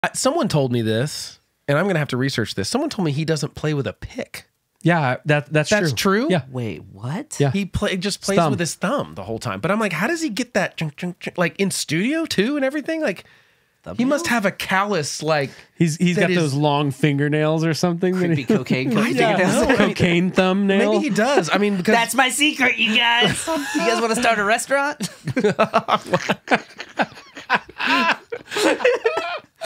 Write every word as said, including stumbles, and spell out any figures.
I, someone told me this, and I'm going to have to research this. Someone told me he doesn't play with a pick. Yeah, that that's, That's true. true? Yeah. Wait, what? Yeah. He play, just plays Thumb. with his thumb the whole time. But I'm like, how does he get that, chunk, chunk, chunk, like in studio too and everything? Like, he must have a callus, like... He's He's that got is- those long fingernails or something. that Creepy he- cocaine. I cocaine. don't know. Cocaine thumbnail. Maybe he does. I mean, because... That's my secret, you guys. You guys want to start a restaurant?